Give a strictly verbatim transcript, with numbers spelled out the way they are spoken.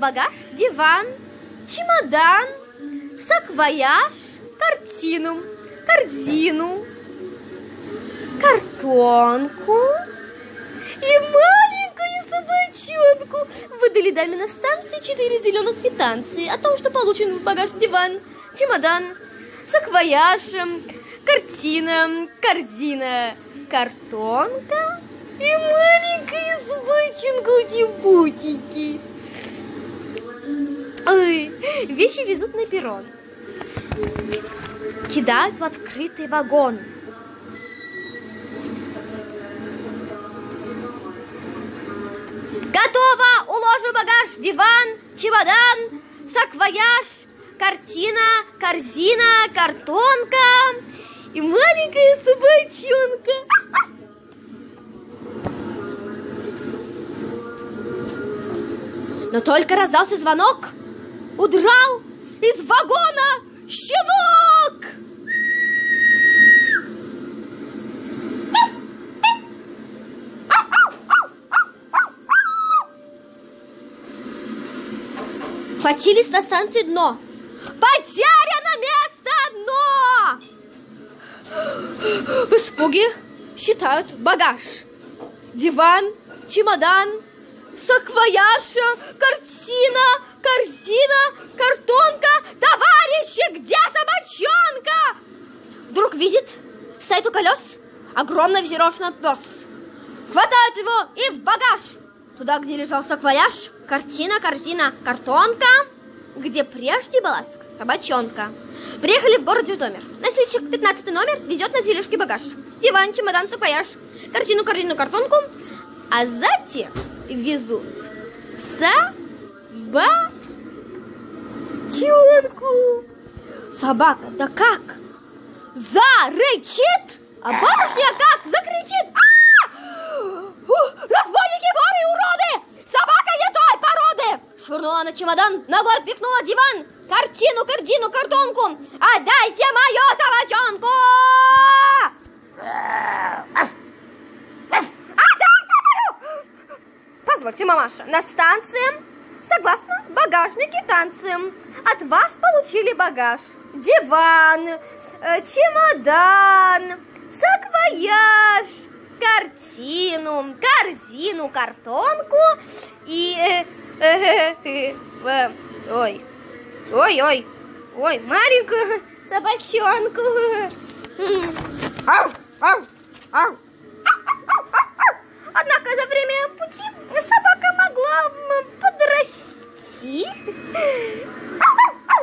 багаж, диван, чемодан, саквояж, картину, корзину, картонку и маленькую собачонку. Выдали даме на станции четыре зеленых квитанции о том, что получен в багаж диван, чемодан, саквояж, картина, корзина, картонка и маленькая собачонка-утипутики. Ой, вещи везут на перрон. Кидают в открытый вагон. Готово! Уложу багаж, диван, чемодан, саквояж, картина, корзина, картонка и маленькая собачонка. Но только раздался звонок, удрал из вагона щенок. Хватились на станции дно. Потеряно место дно! В испуге считают багаж. Диван, чемодан, саквояж, картина, корзина, картонка. Товарищи, где собачонка? Вдруг видит, стоит у колес огромный взъерошенный пес. Хватают его и в багаж. Туда, где лежал саквояж, картина, корзина, картонка, где прежде была собачонка. Приехали в город Житомир. Носильщик пятнадцатый номер везет на тележке багаж. Диван, чемодан, саквояж, картину, корзину, картонку. А затем везут собачонку. Собака, да как? Зарычит, а барышня как закричит: разбойники, воры и уроды! Собака не той породы! Швырнула на чемодан, ногой отпихнула диван, картину, корзину, картонку. Отдайте мою собачонку! Отдайте мою! Позвольте, мамаша, на станции, согласно багажной квитанции, от вас получили багаж, диван, э, чемодан, саквояж, картину, корзину, картонку и... Э, э, э, э, ой, ой, ой, ой, маленькую собачонку. Ау, ау, ау. Однако за время пути собака могла подрасти.